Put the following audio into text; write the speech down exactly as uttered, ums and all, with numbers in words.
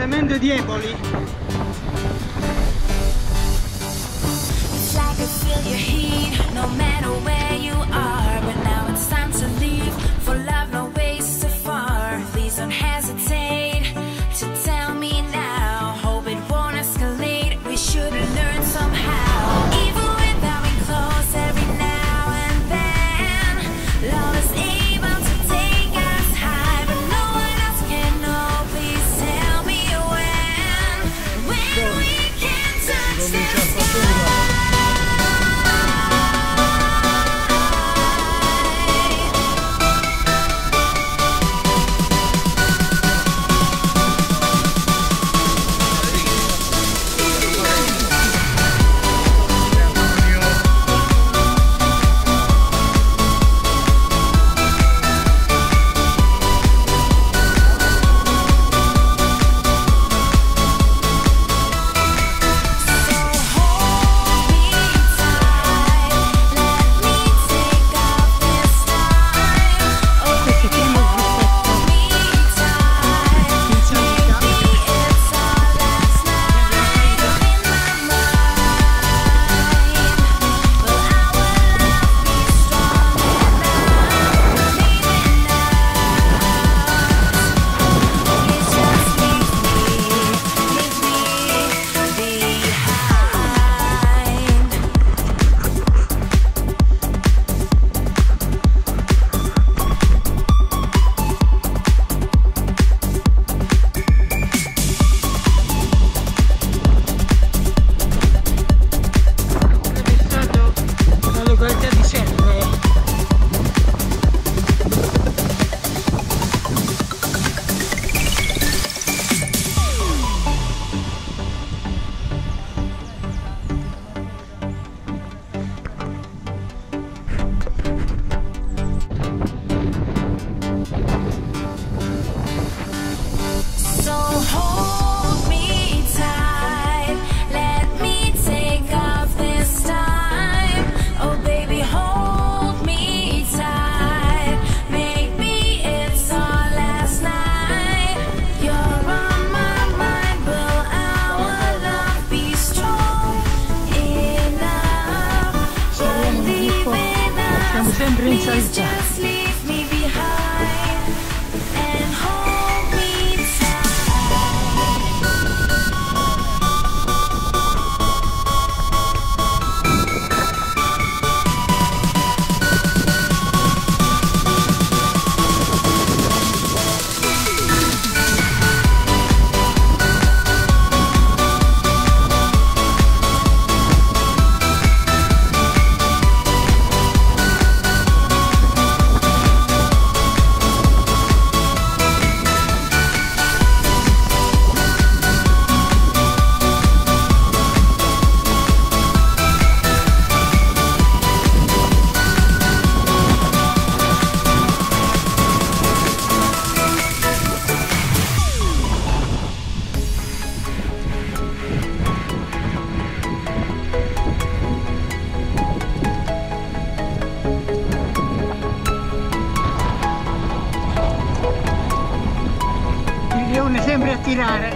appartamento di Eboli. It's like I feel your heat, no matter where you are. But now it's time to leave, for love no way so far. Please don't hesitate to tell me now. Hope it won't escalate, we should learn somehow. Even without being close every now and then, love is able to take us high, but no one else can know. Please tell me when, when we can touch the sky. Sempre in salita. Il leone sempre a tirare.